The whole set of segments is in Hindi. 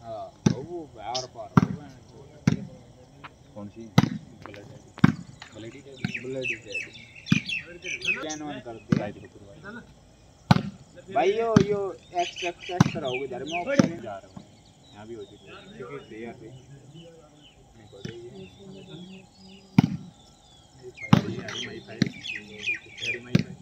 हां वो बाहर पार कौन सी ब्लडी कैन ऑन कर दे भाई यो एक्स कराओगे इधर में ऑप्शन जा रहा हूं यहां भी हो चुकी है क्योंकि दे यार नहीं पड़ेगी माई फाइल तेरी माई फाइल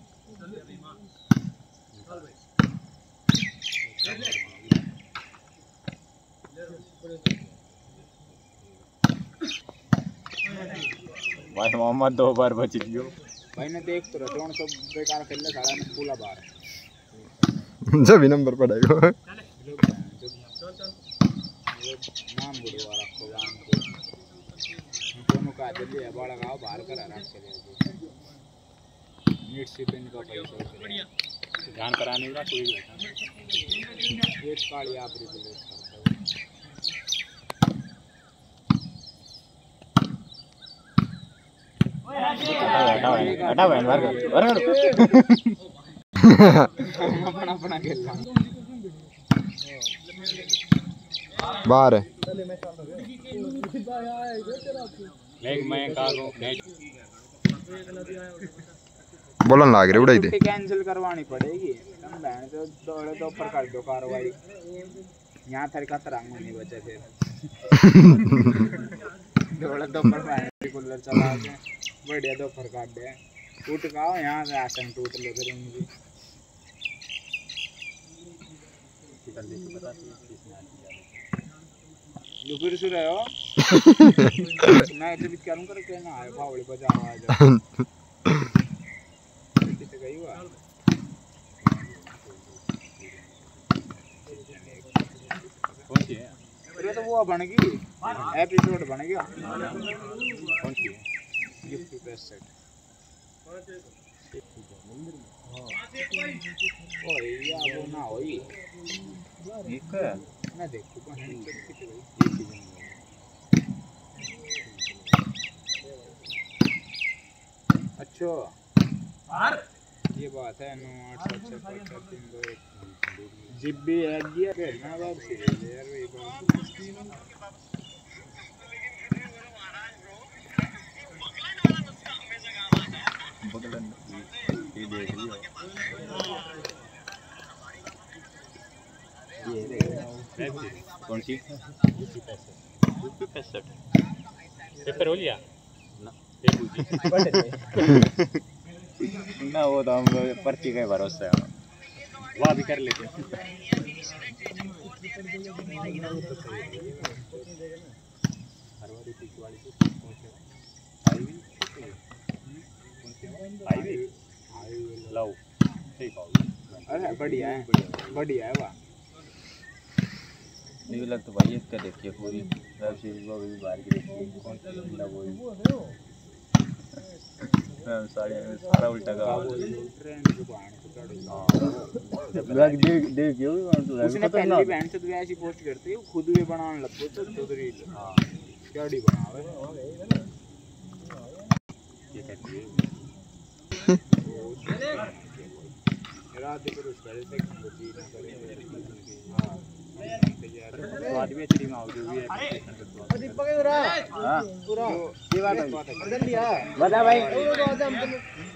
भाई मोहम्मद 2 बार बच लियो भाई ने देख तो रहा सब बेकार खेलने सारा ने पूला बार जब भी नंबर पड़ेगा नाम बुढ़वा रखो गांव को दोनों का जल्दी है बड़ा गांव बाहर करा रख चले नीट से पिन का पैसा बढ़िया ध्यान कराने का कोई बैठा एक काली आप रिप्लेस हटा बहन अपना अपना खेलना बाहर है मैं कागो बोलन लाग रही उड़ाई दे कैंसिल करवानी पड़ेगी तुम बहन तो दौड़े तो ऊपर कर दो कार्रवाई यहां थारी का तरंग नहीं बचे फिर दौड़े तो ऊपर बहन कूलर चला के बढ़िया दो ऊपर काट दे टूट गाओ यहां से आसन टूट लो फिर उनकी किधर देख पता किसने दुपुर से रहे हो मैं इधर भी करूं कर के ना आए फावड़ी बजा रहा है किसे गई हुआ कौन सी है अरे तो वो बन गई एपिसोड बन गया कौन सी है गिफ्ट बेस्ट सेट ओए या वो ना होई एक मैं देखू कौन है कितने गई ये सीजन अच्छा यार ये बात है 98653 जिप भी ऐड दिया खेलना बात सीरियस यार वही बात बगलन ये देख लियो ये कौन सी पैसेट पेपर हो लिया ना ना वो तो हम पर्ची का भरोसा है वहाँ भी कर लेते बढ़िया है वाह नहीं लग तो भाई इसका देखिए पूरी वेब सीरीज वो भी बाहर की देखिए कौन सी ना वो सारा उल्टा का ट्रेंड के बाहर तो लग देख क्यों उसने पहली बैंड से तो ऐसी पोस्ट करती है खुद भी बनाने लगो तो दूसरी हां गाड़ी बनावे ये कहती है रात को उस करे से जी ना करे हां स्वाद भी अच्छी में आउट हुई है दीपक पूरा ये बात है बदल लिया बता भाई